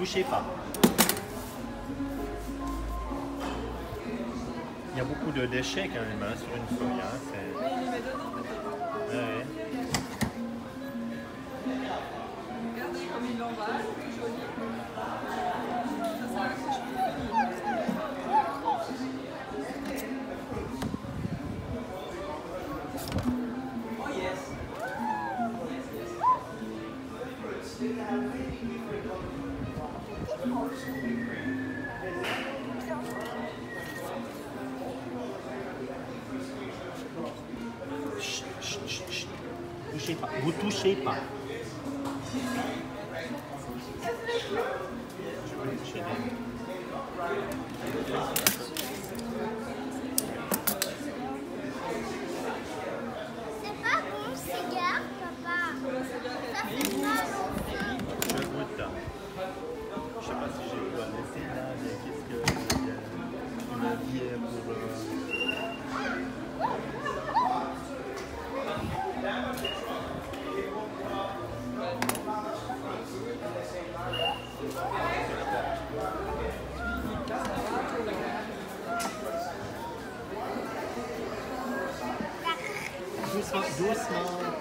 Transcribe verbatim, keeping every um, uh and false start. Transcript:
touchez pas. Il y a beaucoup de déchets quand même hein, sur une feuille. Hein, mais il les met dedans peut-être. ouais. Regardez comme il l'emballe, tout joli. Ça, c'est la couche plus finie. Oh yes. Chut, chut, chut, chut. Touchez pas. Vous touchez pas. Je peux toucher des... C'est pas bon, cigare, papa. Ça fait mal au feu. Je goûte. Je sais pas si j'ai quoi laisser là, mais qu'est-ce que il y a une bière pour. Euh... Doucement, doucement.